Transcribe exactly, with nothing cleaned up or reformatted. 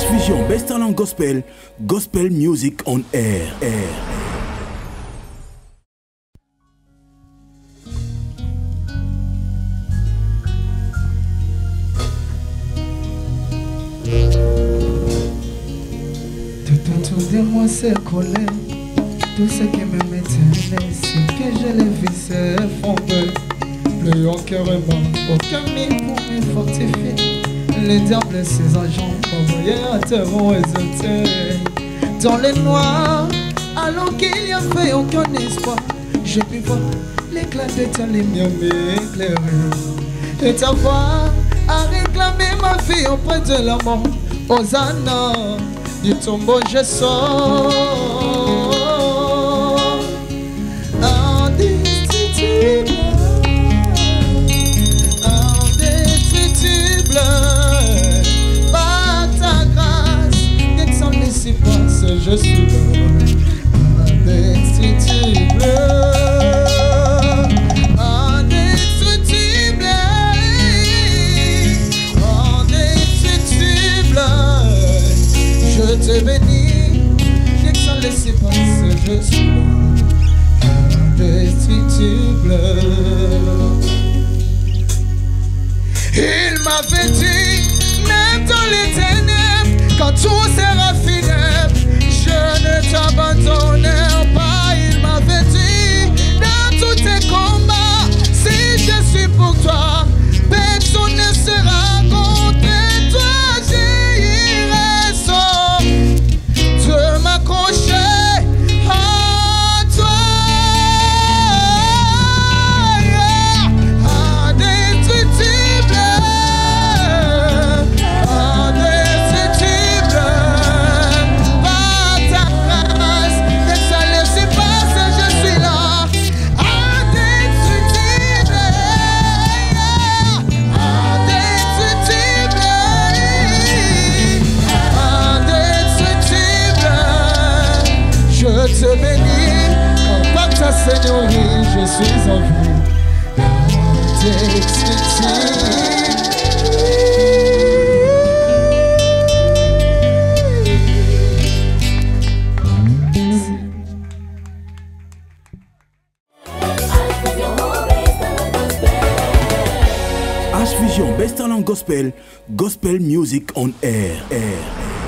H.vision Best Talent Gospel, Gospel Music on Air. Air. Tout autour de moi c'est collé, tout ce qui me mettait ce que je l'ai vu s'effondrer. Plus aucun remords, aucun mille pour me fortifier. Les diables et ses agents envoyés à terre vont exulter dans les noirs, alors qu'il n'y avait aucun espoir. J'ai pu voir l'éclat de ta lumière m'éclairer, et ta voix a réclamé ma vie auprès de la mort. Hosanna, du tombeau je sors, indestructible, indestructible. Par ta grâce, dès que sans laisser passer, je suis là, indestructible. Je te bénis, dès que sans laisser passer, je suis là, indestructible. Il m'avait dit, même dans les ténèbres, quand tout sera funèbre, je ne t'abandonnerai pas. Il m'avait dit, dans tous tes combats, si je suis pour toi, personne ne sera contre toi. J'irai sans de m'accrocher à toi. Indestructible, indestructible. Par ta grâce, dès que ça laisse passer, je suis là. Indestructible, indestructible, indestructible. Je te bénis, quand par ta Seigneurie je suis en vie. Indestructible. H.vision Best Talent Gospel, Gospel Music on Air. Air.